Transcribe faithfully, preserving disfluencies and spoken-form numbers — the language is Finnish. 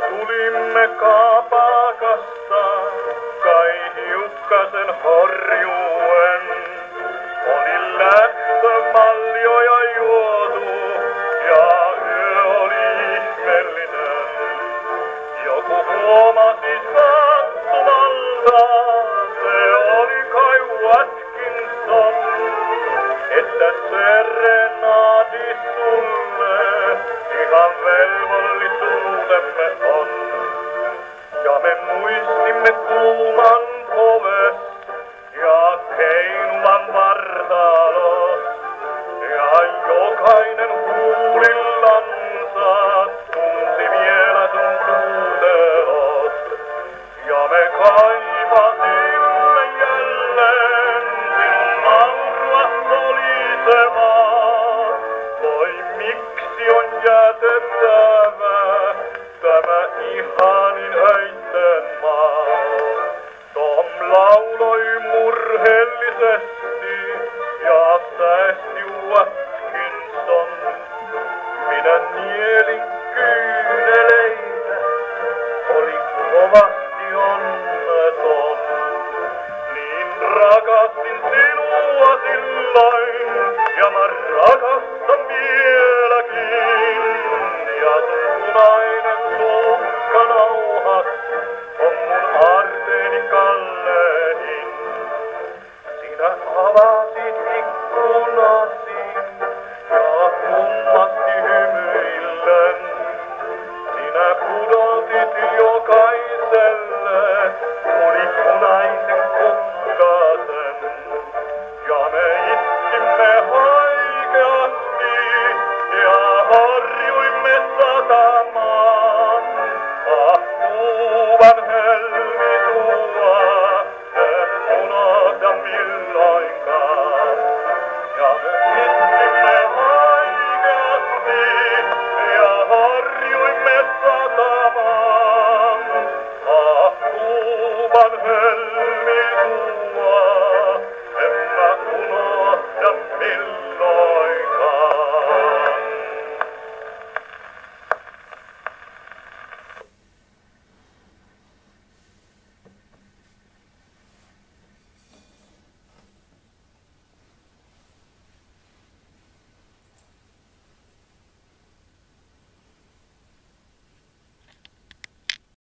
tulimme kapakasta, kai hiukkasen horjuen. Oli lähtömaljoja juotu ja yö oli ihmeellinen. Joku huomasi sattumalta, se oli kai Watkinson, että serenaadi sulle, ihan velvollisuutemme on. Ja me muistimme kuuman poves ja keinuvan vartalos, ja jokainen huulillansa tunsi vielä sun tuutelos. Ja me kaipasimme jälleen sinun naurua solisevaa. Voi miksi on jätettävä tämä ihanin öitten maa. Tom lauloi murheellisesti ja säesti Watkinson. Minä nielin kyyneleitä, oli kovasti onneton. Niin rakastin sinua silloin ja mä rakastan vieläkin. Ja sun punainen sukkanauhas on mun aarteeni kallein. Sinä avasit